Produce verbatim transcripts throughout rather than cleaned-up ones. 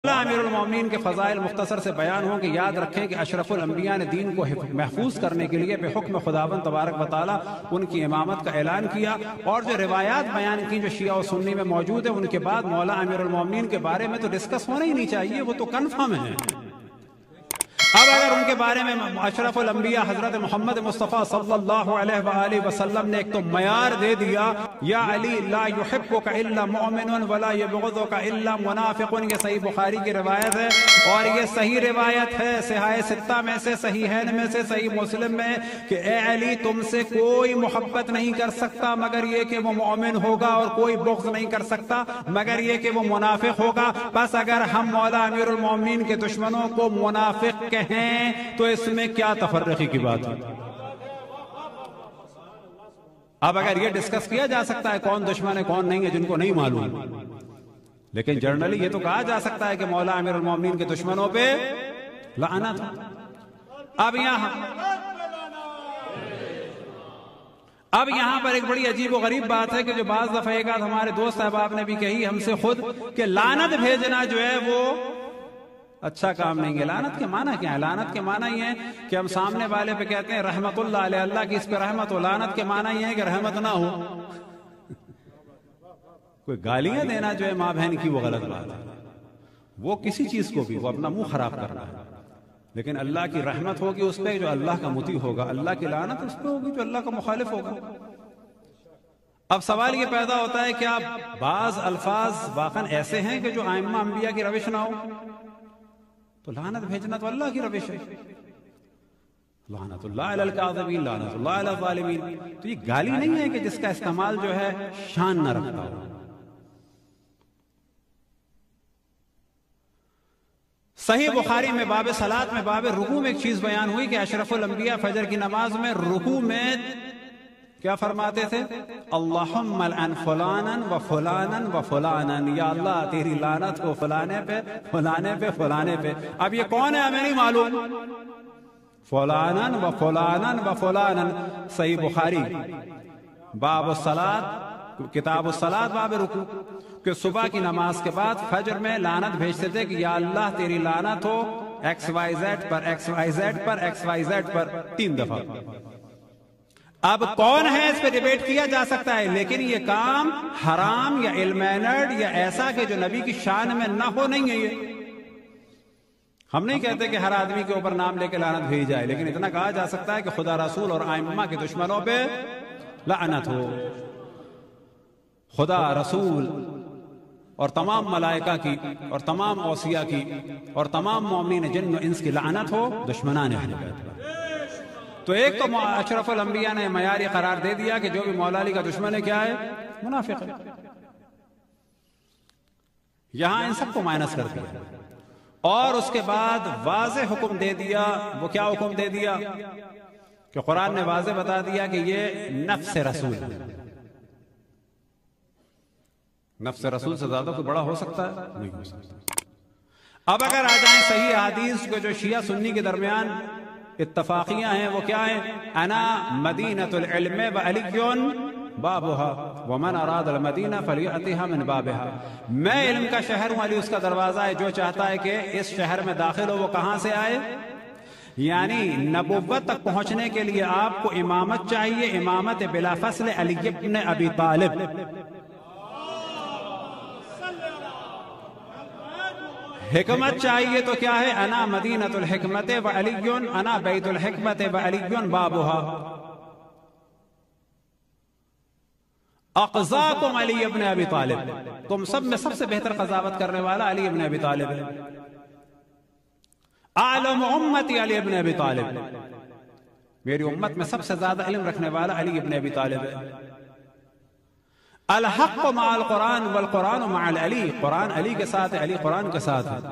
امیر المومنین کے فضائل مختصر سے بیان ہوں کہ یاد رکھیں کہ اشرف الانبیاء نے دین کو محفوظ کرنے کے لیے بے حکم خداوند تبارک و تعالی ان کی امامت کا اعلان کیا، اور جو روایات بیان کی جو شیعہ و سنی میں موجود ہیں ان کے بعد مولا امیر المومنین کے بارے میں تو ڈسکس ہونا ہی نہیں چاہیے، وہ تو کنفرم ہے۔ اب اگر ان کے بارے میں اشرف الانبیاء حضرت محمد مصطفیٰ صلی اللہ علیہ وآلہ وسلم نے ایک تو معیار دے دیا، یا علی لا یحبک الا مؤمن ولا یبغضک الا منافق، یہ صحیح بخاری کی روایت ہے اور یہ صحیح روایت ہے صحاح ستہ میں سے، صحیحین میں سے، صحیح مسلم میں، کہ اے علی تم سے کوئی محبت نہیں کر سکتا مگر یہ کہ وہ مومن ہوگا، اور کوئی بغض نہیں کر سکتا مگر یہ کہ وہ منافق ہوگا۔ بس اگر ہم مولا امیر المومنین کے دشمنوں کو منافق کہیں تو اس میں کیا تفرقی کی بات ہے؟ اب اگر یہ ڈسکس کیا جا سکتا ہے کون دشمن ہے کون نہیں ہے جن کو نہیں معلوم، لیکن جرنلی یہ تو کہا جا سکتا ہے کہ مولا امیر المومنین کے دشمنوں پہ لعنت۔ اب یہاں اب یہاں پر ایک بڑی عجیب و غریب بات ہے کہ جو بعض دفعہ ایک آدھ ہمارے دوست احباب نے بھی کہی ہم سے خود، کہ لعنت بھیجنا جو ہے وہ اچھا کام نہیں ہے۔ لعنت کے معنی کیا ہے؟ لعنت کے معنی یہ ہے کہ ہم سامنے والے پہ کہتے ہیں رحمت اللہ علیہ، اللہ کی اس پہ رحمت ہو۔ لعنت کے معنی یہ ہے کہ رحمت نہ ہو۔ کوئی گالیاں دینا جو ہے ماں بہن کی وہ غلط بات ہے، وہ کسی چیز کو بھی وہ اپنا منہ خراب کر رہا ہے، لیکن اللہ کی رحمت ہوگی اس پہ جو اللہ کا مطیع ہوگا، اللہ کی لعنت اس پہ ہوگی جو اللہ کا مخالف ہوگا۔ اب سوال یہ پیدا ہوتا ہے کہ آپ بعض الفاظ واقعا ایسے ہیں کہ جو ائمہ انبیاء کی روش نہ ہو، تو لعنت بھیجنا تو اللہ کی روش ہے، لعنت اللہ علی الکاذبین، لعنت اللہ علی الظالمین۔ تو یہ گالی نہیں ہے کہ جس کا استعمال جو ہے شان نہ رکھتا ہو۔ صحیح بخاری میں باب صلاۃ میں باب رکوع میں ایک چیز بیان ہوئی کہ اشرف الانبیاء فجر کی نماز میں رکوع میں کیا فرماتے تھے؟ اللہم لعن فلانا و فلانا و فلانا، یا اللہ تیری لعنت ہو فلانے پہ فلانے پہ فلانے پہ۔ اب یہ کون ہے ہمیں نہیں معلوم، فلانا و فلانا و فلانا۔ صحیح بخاری باب الصلاۃ، کتاب الصلاۃ باب رکوع، کہ صبح کی نماز کے بعد فجر میں لعنت بھیجتے تھے کہ یا اللہ تیری لعنت ہو ایکس وائی زیڈ پر ایکس وائی زیڈ پر ایکس وائی زیڈ پر، تین دفعہ۔ اب کون ہے اس پہ ڈیبیٹ کیا جا سکتا ہے، لیکن یہ کام حرام یا المینرڈ یا ایسا کہ جو نبی کی شان میں نہ ہو نہیں ہے۔ یہ ہم نہیں کہتے کہ ہر آدمی کے اوپر نام لے کے لعنت بھیجی جائے، لیکن اتنا کہا جا سکتا ہے کہ خدا رسول اور ائمہ کے دشمنوں پہ لعنت ہو، خدا رسول اور تمام ملائکہ کی اور تمام اوصیاء کی اور تمام مومنین جن و انس کی لعنت ہو دشمنان اہل بیت پر۔ تو ایک تو اشرف الانبیاء نے معیاری قرار دے دیا کہ جو بھی مولا علی کا دشمن ہے کیا ہے؟ منافق ہے۔ یہاں ان سب کو مائنس کر دیا اور اس کے بعد واضح حکم دے دیا۔ وہ کیا حکم دے دیا؟ کہ قرآن نے واضح بتا دیا کہ یہ نفس رسول ہے۔ نفس رسول سے زیادہ کوئی بڑا ہو سکتا ہے؟ نہیں ہو سکتا۔ اب اگر آ جائیں صحیح حدیث کے جو شیعہ سنی کے درمیان اتفاقیاں ہیں، وہ کیا ہیں؟ انا مدینۃ العلم وعلی بابها ومن اراد المدینہ فلیأتها من بابها۔ میں علم کا شہر ہوں، علی اس کا دروازہ ہے، جو چاہتا ہے کہ اس شہر میں داخل ہو وہ کہاں سے آئے؟ یعنی نبوت تک پہنچنے کے لیے آپ کو امامت چاہیے، امامت بلا فصل علی ابن ابی طالب۔ حکمت چاہیے تو کیا ہے؟ انا مدینۃ الحکمت و علی انا بیت الحکمت و علی بابها۔ اقضاکم علی ابن ابی طالب، تم سب میں سب سے بہتر قضاوت کرنے والا علی ابن ابی طالب ہے۔ اعلم امتی علی ابن ابی طالب، میری امت میں سب سے زیادہ علم رکھنے والا علی ابن ابی طالب ہے۔ الحق مع القرآن والقرآن مع العلی، قرآن علی کے ساتھ ہے، علی قرآن کے ساتھ ہے۔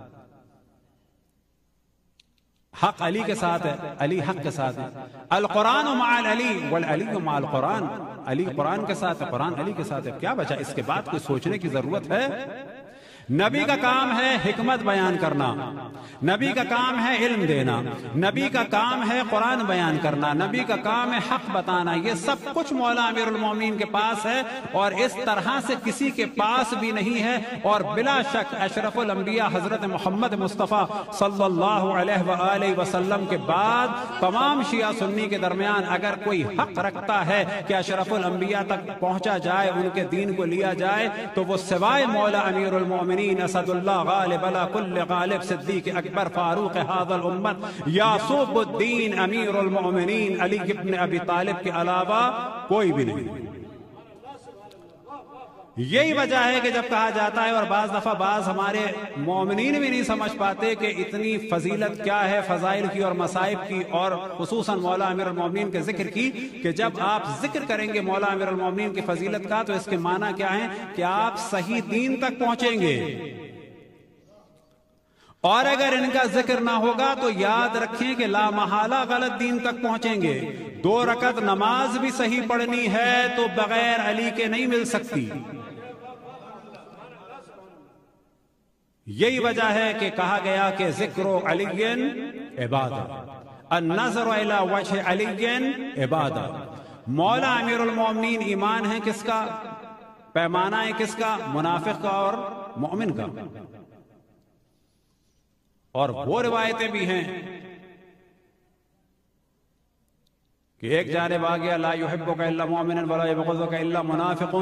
حق علی کے ساتھ ہے، علی حق کے ساتھ ہے۔ القرآن مع العلی والعلی مع القرآن، علی قرآن کے ساتھ ہے، قرآن علی کے ساتھ ہے۔ کیا بچا؟ اس کے بعد کوئی سوچنے کی ضرورت ہے؟ نبی کا کام ہے حکمت بیان کرنا، نبی کا کام ہے علم دینا، نبی کا کام ہے قرآن بیان کرنا، نبی کا کام ہے حق بتانا۔ یہ سب کچھ مولا امیر المومنین کے پاس ہے، اور اس طرح سے کسی کے پاس بھی نہیں ہے۔ اور بلا شک اشرف الانبیاء حضرت محمد مصطفیٰ صلی اللہ علیہ وآلہ وسلم کے بعد تمام شیعہ سنی کے درمیان اگر کوئی حق رکھتا ہے کہ اشرف الانبیاء تک پہنچا جائے، ان کے دین کو لیا جائے، تو وہ سوائے مولا امیر المومنین اسد اللہ غالب علی کل غالب صدیق اکبر فاروق ھذا الامت یعصوب الدین امیر المومنین علی ابن ابی طالب کے علاوہ کوئی بھی نہیں۔ یہی وجہ ہے کہ جب کہا جاتا ہے، اور بعض دفعہ بعض ہمارے مومنین بھی نہیں سمجھ پاتے کہ اتنی فضیلت کیا ہے فضائل کی اور مصائب کی، اور خصوصاً مولا امیر المومنین کے ذکر کی، کہ جب آپ ذکر کریں گے مولا امیر المومنین کی فضیلت کا تو اس کے معنی کیا ہے کہ آپ صحیح دین تک پہنچیں گے، اور اگر ان کا ذکر نہ ہوگا تو یاد رکھیں کہ لا محالہ غلط دین تک پہنچیں گے۔ دو رکعت نماز بھی صحیح پڑھنی ہے تو بغیر علی کے نہیں مل سکتی۔ یہی وجہ ہے کہ کہا گیا کہ ذکر علی عبادت، النظر الی وجہ علی عبادت۔ مولا امیر المومنین ایمان ہے کس کا؟ پیمانہ ہے کس کا؟ منافق کا اور مومن کا۔ اور وہ روایتیں بھی ہیں کہ ایک جانب آ گیا لا یحبک الا مومن ولا یبغضک الا منافق،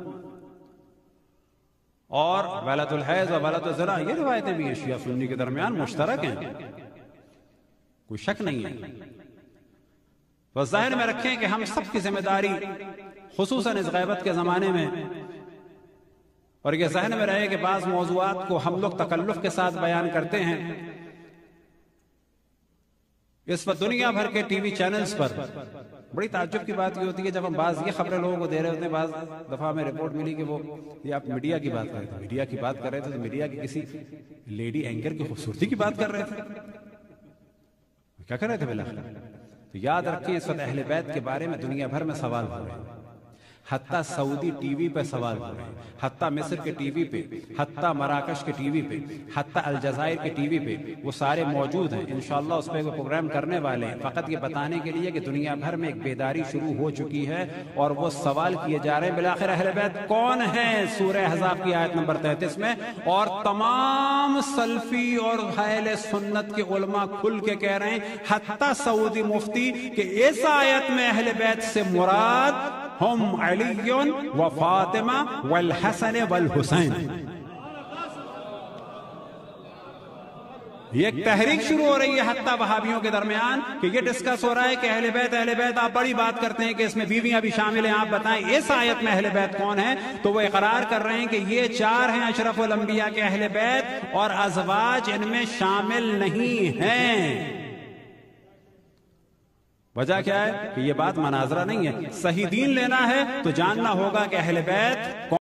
اور ولد الحیض و ولد الزنا، یہ روایتیں بھی ہیں شیعہ سنی کے درمیان مشترک ہیں، کوئی شک نہیں ہے۔ بس ذہن میں رکھیں کہ ہم سب کی ذمہ داری خصوصاً اس غیبت کے زمانے میں، اور یہ ذہن میں رہے کہ بعض موضوعات کو ہم لوگ تکلف کے ساتھ بیان کرتے ہیں۔ اس وقت دنیا بھر کے ٹی وی چینلز پر بڑی تعجب کی بات یہ ہوتی ہے جب ہم بعض یہ خبریں لوگوں کو دے رہے ہوتے ہیں، بعض دفعہ میں رپورٹ ملی کہ وہ یہ آپ میڈیا کی بات کر رہے تھے میڈیا کی بات کر رہے تھے تو میڈیا کی کسی لیڈی اینکر کی خوبصورتی کی بات کر رہے تھے، کیا کر رہے تھے بالآخر؟ تو یاد رکھیں اس وقت اہل بیت کے بارے میں دنیا بھر میں سوال ہو رہے ہیں، حتیٰ سعودی ٹی وی پہ سوال ہو رہے ہیں، حتیٰ مصر کے ٹی وی پہ، حتیٰ مراکش کے ٹی وی پہ، حتیٰ الجزائر کے ٹی وی پہ، وہ سارے موجود ہیں۔ انشاءاللہ اس پہ وہ پروگرام کرنے والے ہیں، فقط یہ بتانے کے لیے کہ دنیا بھر میں ایک بیداری شروع ہو چکی ہے، اور وہ سوال کیے جا رہے ہیں بالآخر اہل بیت کون ہیں سورہ احزاب کی آیت نمبر تینتیس میں، اور تمام سلفی اور اہل سنت کے علماء کھل کے کہہ رہے ہیں، حتیٰ سعودی مفتی، کہ اس آیت میں اہل بیت سے مراد ہم علی و فاطمہ والحسن والحسین۔ یہ ایک تحریک شروع ہو رہی ہے حتیٰ وہابیوں کے درمیان کہ یہ ڈسکس ہو رہا ہے کہ اہل بیت اہل بیت آپ بڑی بات کرتے ہیں کہ اس میں بیویاں بھی شامل ہیں، آپ بتائیں اس آیت میں اہل بیت کون ہے؟ تو وہ اقرار کر رہے ہیں کہ یہ چار ہیں اشرف الانبیاء کے اہل بیت، اور ازواج ان میں شامل نہیں ہیں۔ وجہ کیا ہے کہ یہ بات مناظرہ نہیں ہے، صحیح دین لینا ہے تو جاننا ہوگا کہ اہل بیت